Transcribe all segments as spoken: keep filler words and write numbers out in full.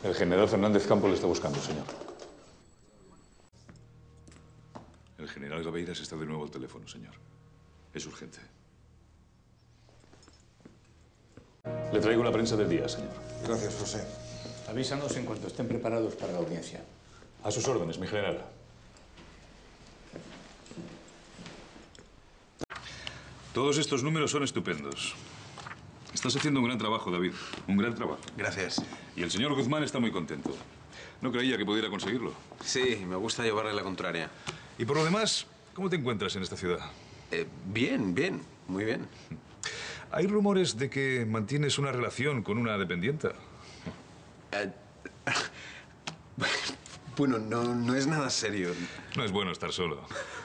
El general Fernández Campos le está buscando, señor. El general Gabeiras está de nuevo al teléfono, señor. Es urgente. Le traigo la prensa del día, señor. Gracias, José. Avísanos en cuanto estén preparados para la audiencia. A sus órdenes, mi general. Todos estos números son estupendos. Estás haciendo un gran trabajo, David. Un gran trabajo. Gracias. Y el señor Guzmán está muy contento. No creía que pudiera conseguirlo. Sí, me gusta llevarle la contraria. Y por lo demás, ¿cómo te encuentras en esta ciudad? Eh, bien, bien. Muy bien. Hay rumores de que mantienes una relación con una dependienta. Eh, bueno, no, no es nada serio. No es bueno estar solo.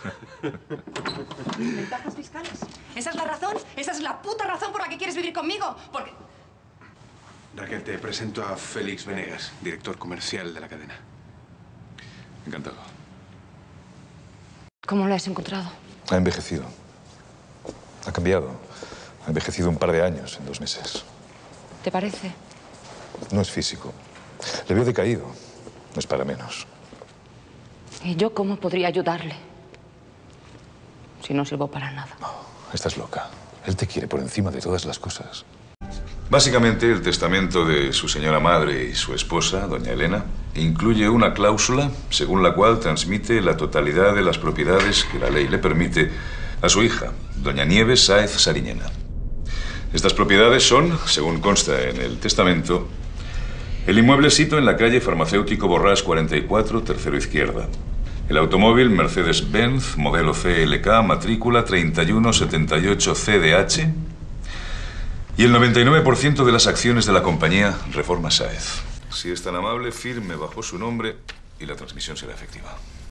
¿Ventajas fiscales? ¿Esa es la razón? ¿Esa es la puta razón por la que quieres vivir conmigo? Porque... Raquel, te presento a Félix Venegas, director comercial de la cadena. Encantado. ¿Cómo lo has encontrado? Ha envejecido. Ha cambiado. Ha envejecido un par de años en dos meses. ¿Te parece? No es físico. Le veo decaído. No es para menos. ¿Y yo cómo podría ayudarle? Si no sirvo para nada. No, estás loca. Él te quiere por encima de todas las cosas. Básicamente, el testamento de su señora madre y su esposa, doña Elena, incluye una cláusula según la cual transmite la totalidad de las propiedades que la ley le permite a su hija, doña Nieves Sáez Sariñena. Estas propiedades son, según consta en el testamento, el inmueble sito en la calle Farmacéutico Borrás cuarenta y cuatro, tercero izquierda. El automóvil Mercedes-Benz, modelo C L K, matrícula treinta y uno setenta y ocho C D H. Y el noventa y nueve por ciento de las acciones de la compañía Reforma Sáez. Si es tan amable, firme bajo su nombre y la transmisión será efectiva.